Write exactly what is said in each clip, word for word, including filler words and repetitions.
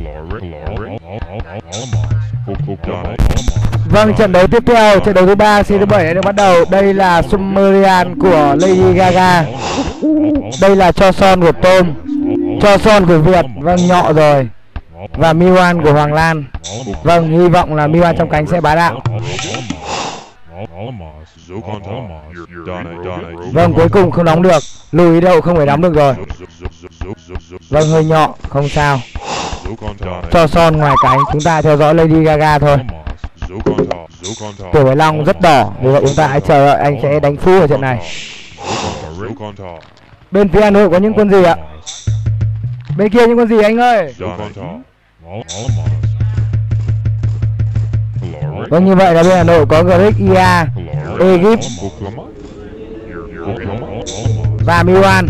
Vâng, trận đấu tiếp theo, trận đấu thứ ba C thứ bảy đã được bắt đầu. Đây là Sumerian của Lady Gaga. Đây là Cho Son của Tom, Cho Son của Việt, vâng, nhọ rồi. Và Miwan của Hoàng Lan. Vâng, hy vọng là Miwan trong cánh sẽ bá đạo. Vâng, cuối cùng không đóng được. Lùi đâu không phải đóng được rồi. Vâng, hơi nhọ, không sao. Cho Son ngoài cánh, chúng ta theo dõi Lady Gaga thôi. Tiểu Bạch Long rất đỏ, vì vậy chúng ta hãy chờ đợi anh sẽ đánh phú ở trận này. Bên phía Hà Nội có những quân gì ạ? Bên kia những quân gì anh ơi? Vâng, như vậy là bên Hà Nội có Greek, Ia, Egypt và Miwan.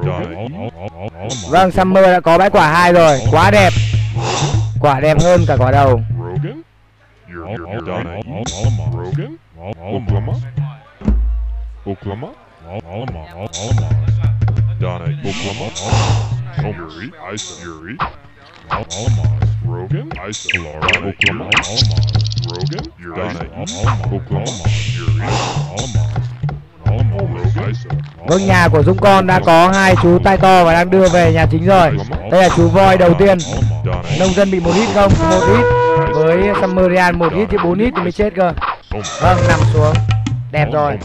Vâng, Summer đã có bãi quả hai rồi, quá đẹp. Quả đẹp hơn cả quả đầu. Vâng, nhà của Dũng Con đã có hai chú tai to và đang đưa về nhà chính rồi. Đây là chú voi đầu tiên. Nông dân bị một hit không? Một hit. Với Sumerian một hit chứ bốn hit thì mới chết cơ. Vâng, nằm xuống. Đẹp rồi.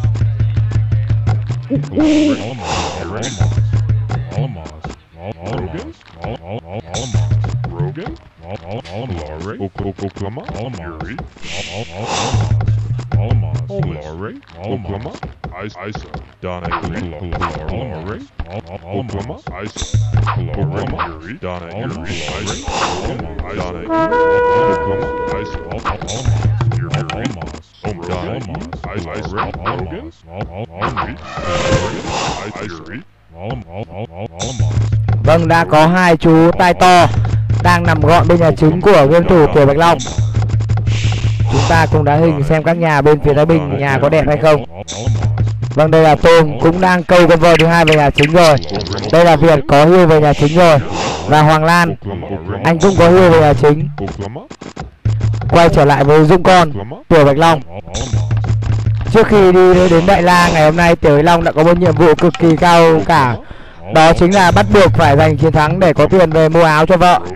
Vâng, đã có hai chú tai to đang nằm gọn bên nhà chính của game thủ Tiểu Bạch Long. Chúng ta cùng đá hình xem các nhà bên phía Thái Bình nhà có đẹp hay không. Vâng, đây là Tôm cũng đang câu con voi thứ hai về nhà chính rồi. Đây là Việt có hưu về nhà chính rồi. Và Hoàng Lan, anh cũng có hưu về nhà chính. Quay trở lại với Dũng Con, Tiểu Bạch Long. Trước khi đi đến Đại La ngày hôm nay, Tiểu Bạch Long đã có một nhiệm vụ cực kỳ cao cả. Đó chính là bắt buộc phải giành chiến thắng để có tiền về mua áo cho vợ.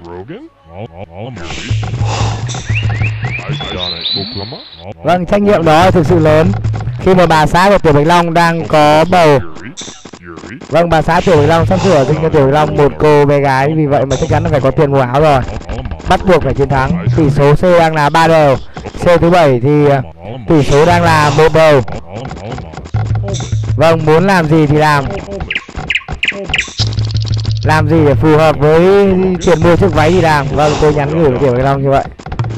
Vâng, trách nhiệm đó thực sự lớn khi mà bà xã của Tiểu Bạch Long đang có bầu. Vâng, bà xã Tiểu Bạch Long sắp sửa sinh cho Tiểu Bạch Long một cô bé gái, vì vậy mà chắc chắn là phải có tiền mua áo rồi. Bắt buộc phải chiến thắng. Tỷ số C đang là ba đều. C thứ bảy thì tỷ số đang là một đều. Vâng, muốn làm gì thì làm. Làm gì để phù hợp với tiền mua chiếc váy thì làm. Vâng, tôi nhắn gửi với Tiểu Bạch Long như vậy.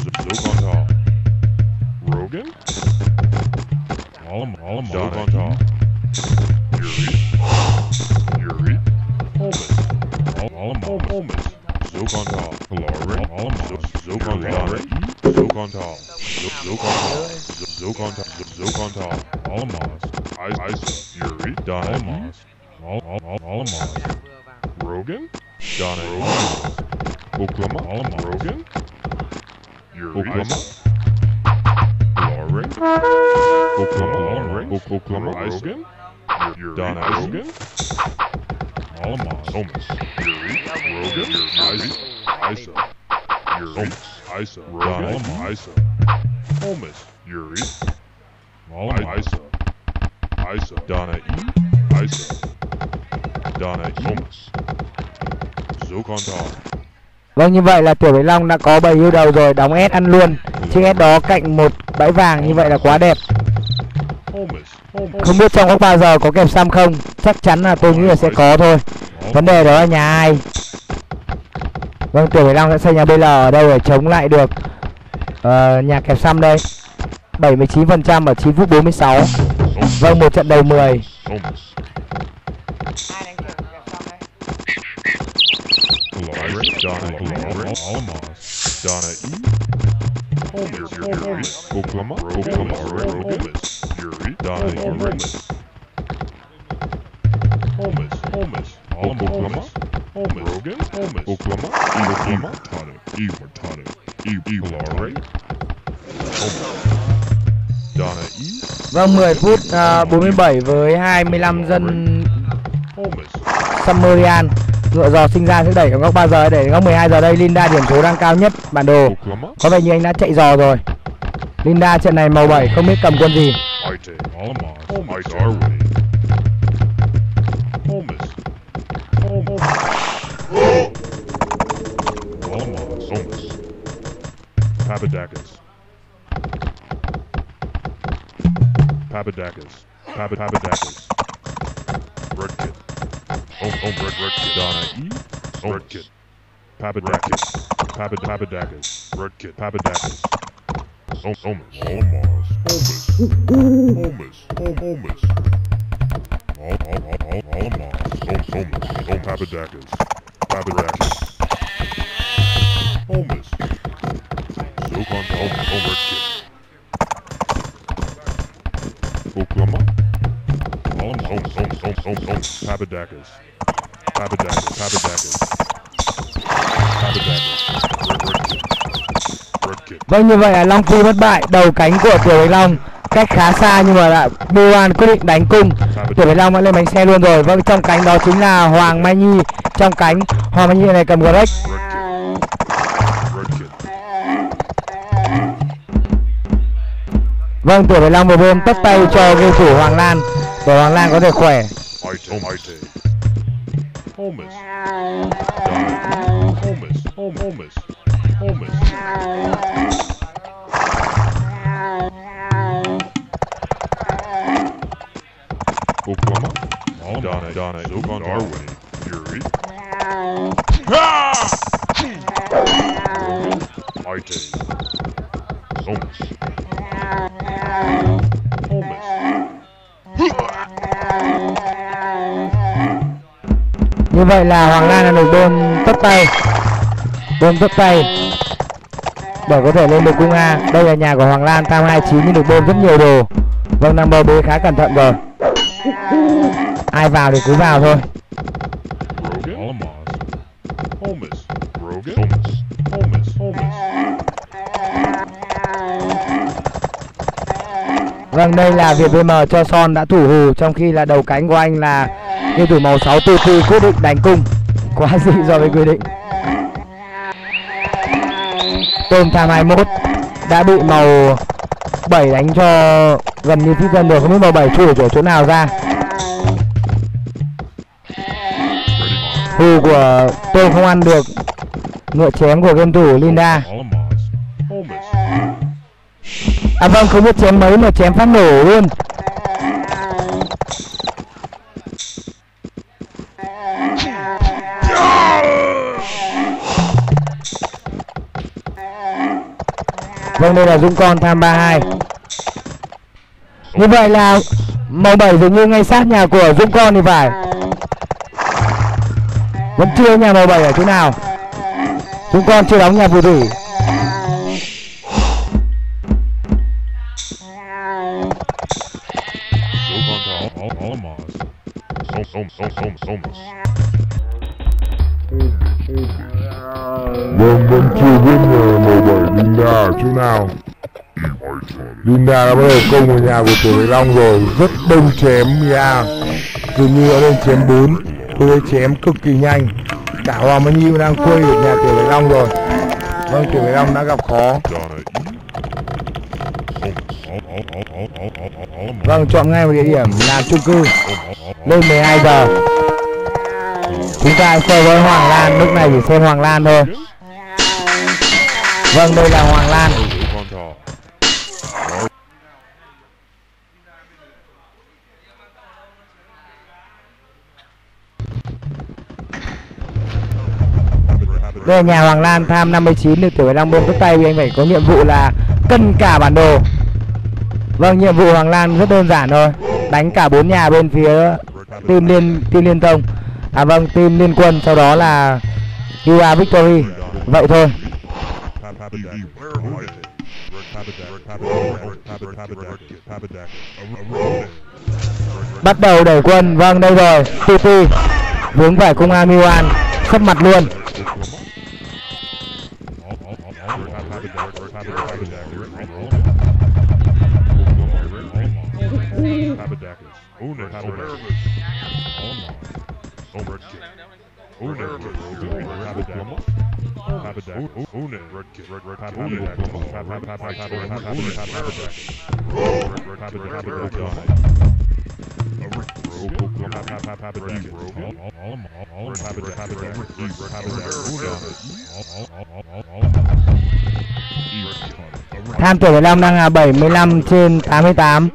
Rogan, Donna, Oklahoma, Rogan, Oklahoma, Lauren, Oklahoma, Oklahoma, Rogan, Donna, Rogan, Thomas, Rogan, Isa, Thomas, Isa, Rogan, Isa, Thomas, Yuri, Isa, Isa, Donna, Isa, Donna, Thomas. Vâng, như vậy là Tiểu Bạch Long đã có bầy hưu đầu rồi, đóng S ăn luôn. Chiếc S đó cạnh một bãi vàng, như vậy là quá đẹp. Không biết trong các bao giờ có kẹp xăm không? Chắc chắn là tôi nghĩ là sẽ có thôi. Vấn đề đó là nhà ai. Vâng, Tiểu Bạch Long sẽ xây nhà bê lờ ở đâu để chống lại được uh, nhà kẹp xăm đây. bảy mươi chín phần trăm ở chín phút bốn mươi sáu. Vâng, một trận đầu mười. Donna, Donna, Homer, Yuri, Oklahoma, Oklahoma, Homes, Yuri, Donna, Homes, Homes, Oklahoma, Homes, Rogan, Holmes, Oklahoma, Oklahoma, Tonic, Iwatonic, Iwalare, Holmes, Donna E. Vâng, mười phút uh, bốn mươi bảy với hai mươi lăm dân Holmes, Sumerian. Ngựa giò sinh ra sẽ đẩy ở góc ba giờ, để góc mười hai giờ đây. Linda điểm số đang cao nhất bản đồ. Oklahoma, Có vẻ như anh đã chạy giò rồi. Linda trận này màu bảy, không biết cầm quân gì. Ite, Alamos, Holmes, Darwin, Holmes, Holmes, Alamos, Holmes, Papadakis, Papadakis, Pab- Papadakis, Red Kid, Home, Home, Red, Red Kid, Donna E, Red Kid, Papadakis, Papad, Papadakis, Red Kid, Papadakis, Holmes, Holmes, Alamos, Holmes, Holmes, Holmes, All, all, all, all, Alamos, Holmes, Holmes, Home, Papadakis, Papadakis, Holmes, Sokon, Home, Home, Red Kid, Oklahoma, Holmes, Holmes, Holmes, Holmes, Holmes, Holmes, Papadakis, Papadakis, Papadakis, Papadakis, Red, Red Kid, Red Kid. Vâng, như vậy là Long Phi bất bại. Đầu cánh của Tiểu Bạch Long cách khá xa nhưng mà lại Miwan quyết định đánh cung. Tiểu Bạch Long đã lên bánh xe luôn rồi. Vâng, trong cánh đó chính là Hoàng Mai Nhi. Trong cánh Hoàng Mai Nhi này cầm Grex. Vâng, Tiểu Bạch Long vừa bơm tất tay cho game thủ Hoàng Lan để Hoàng Lan có thể khỏe. Ite, Ite, Holmes, Donna, Holmes, Holmes, Holmes, Oklahoma, Donna, Donna, Sokon, Darwin, Fury, Ite, Holmes, Holmes, Như vậy là Hoàng Lan đã được bơm tất tay. Bơm tất tay để có thể lên được cung A. Đây là nhà của Hoàng Lan, tam hai chín nhưng được bơm rất nhiều đồ. Vâng, năm bầu bê khá cẩn thận rồi. Ai vào thì cứ vào thôi. Rogan, Alamos, Holmes, Rogan, Holmes, Holmes, Holmes, Vâng, đây là Việt vê em cho Son đã thủ hù, trong khi là đầu cánh của anh là game thủ màu sáu tư tư quyết định đánh cung. Quá dị so với quy định. Tôm tham hai mốt đã bị màu bảy đánh cho gần như phi dân được, không biết màu bảy chui ở chỗ nào ra. Hù của Tôm không ăn được ngựa chém của game thủ Linda. Alamos, Holmes, À vâng, không biết chém mấy mà chém phát nổ luôn. Vâng, đây là Dũng Con tham ba hai. Như vậy là màu bảy dường như ngay sát nhà của Dũng Con thì phải. Vẫn chưa nhà màu bảy ở chỗ nào. Dũng Con chưa đóng nhà phù thủy. Sokon, Al- Al- Alamos, Holmes, Holmes, Holmes, Holmes, Vâng, vẫn chưa biết nhà màu bảy Linda ở chỗ nào. Linda đã bắt đầu công vào nhà của Tiểu Bạch Long rồi, rất đông chém nha. Dường như đã lên chém bốn. Tôi thấy chém cực kỳ nhanh. Cả Hoàng Mai Nhi đang quay được nhà Tiểu Bạch Long rồi. Vâng, Tiểu Bạch Long đã gặp khó. Donna E, Holmes, Al- Al- Al- Al- Al- Al- Alamos, Vâng, chọn ngay một địa điểm là chung cư. Lên mười hai giờ. Chúng ta chơi với Hoàng Lan, lúc này chỉ xem Hoàng Lan thôi. Vâng, đây là Hoàng Lan. Sokon, Tal- Đây là nhà Hoàng Lan tham năm mươi chín được Tiểu Bạch Long bơm tất tay vì anh phải có nhiệm vụ là cân cả bản đồ. Vâng, nhiệm vụ Hoàng Lan rất đơn giản thôi. Đánh cả bốn nhà bên phía team liên team liên tông. À vâng, team liên quân, sau đó là u a Victory. Vậy thôi. Bắt đầu đẩy quân. Vâng, đây rồi. tê tê vướng phải cung A Miwan. sấp mặt luôn. Tham tuổi mười lăm đang là bảy mươi lăm trên tám mươi tám.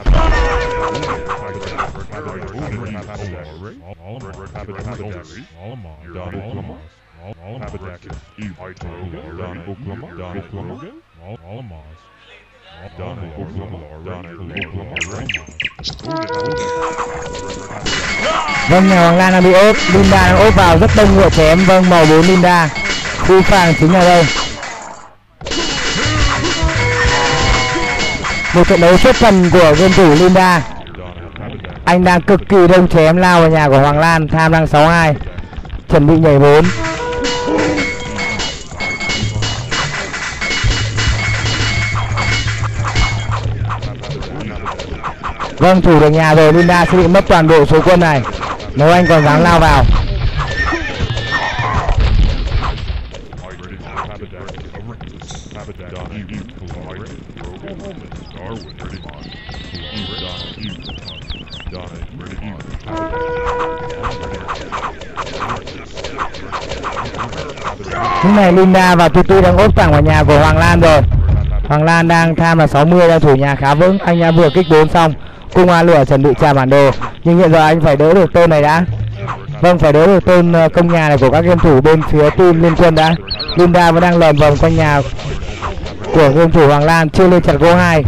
Vâng, nhà Hoàng Lan đang bị ốp, Linda đang ốp vào rất đông ngựa chém. Vâng, màu bốn Linda, khu phàng chính là đây. Một trận đấu xuất thần của game thủ Linda. Anh đang cực kỳ đông chém lao vào nhà của Hoàng Lan. Tham đang sáu hai, chuẩn bị nhảy bốn. Vâng, thủ được nhà rồi, Linda sẽ bị mất toàn bộ số quân này nếu anh còn dám lao vào. Lúc này Linda và Tutu đang ốp thẳng vào nhà của Hoàng Lan rồi. Hoàng Lan đang tham là sáu mươi, đang thủ nhà khá vững. Anh đã vừa kích bốn xong, cung A lửa chuẩn bị trả bản đồ, nhưng hiện giờ anh phải đỡ được tên này đã. Vâng, phải đỡ được tên công nhà này của các game thủ bên phía team Liên Quân đã. Linda vẫn đang lờn vòng quanh nhà của game thủ Hoàng Lan, chưa lên chặt gỗ hai.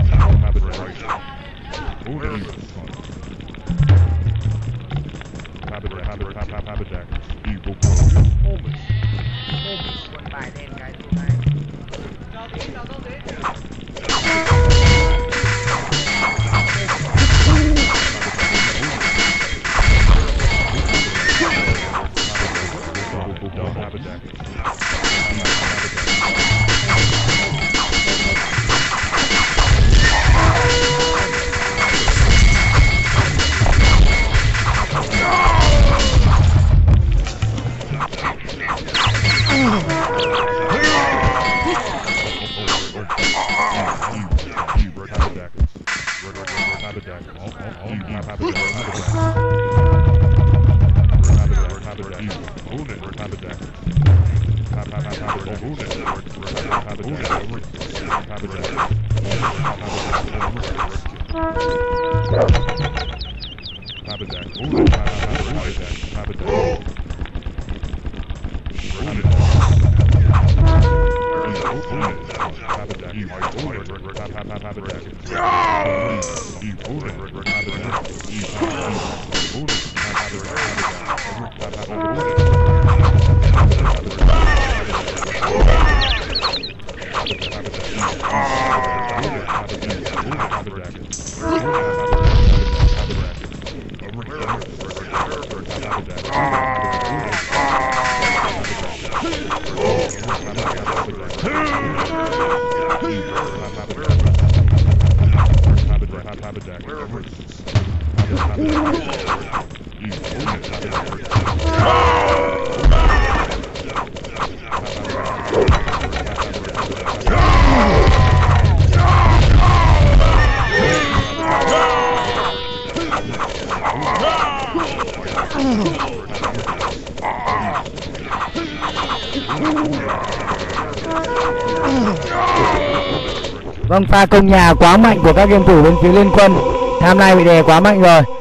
Vâng, pha công nhà quá mạnh của các game thủ bên phía Liên Quân. Tham này bị đè quá mạnh rồi.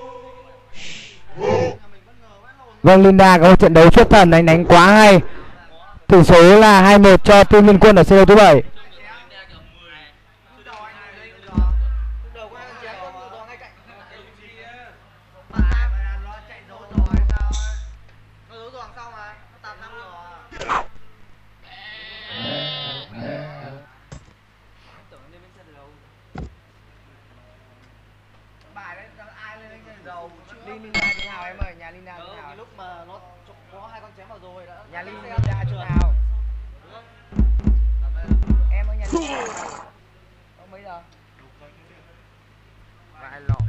Vâng, Linda có một trận đấu xuất thần, đánh đánh quá hay. Tỷ số là hai một cho team Liên Quân ở C đấu thứ bảy. Lúc mà nó có hai con chém vào Nhà Linh đi ra chỗ nào? Em ở nhà Linh. Không mấy giờ? Vài lọ.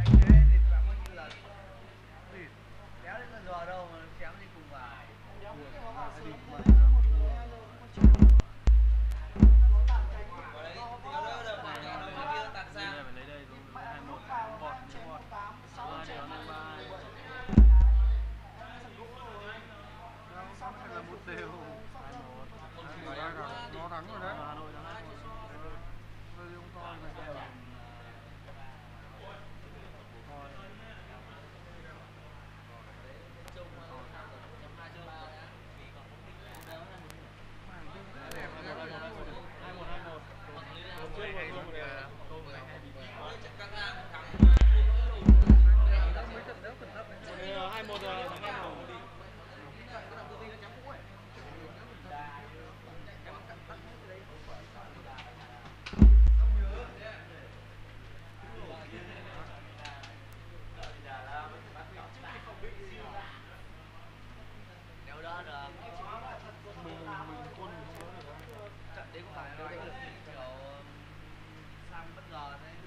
Trận đấy cũng phải là kiểu sang bất ngờ đấy.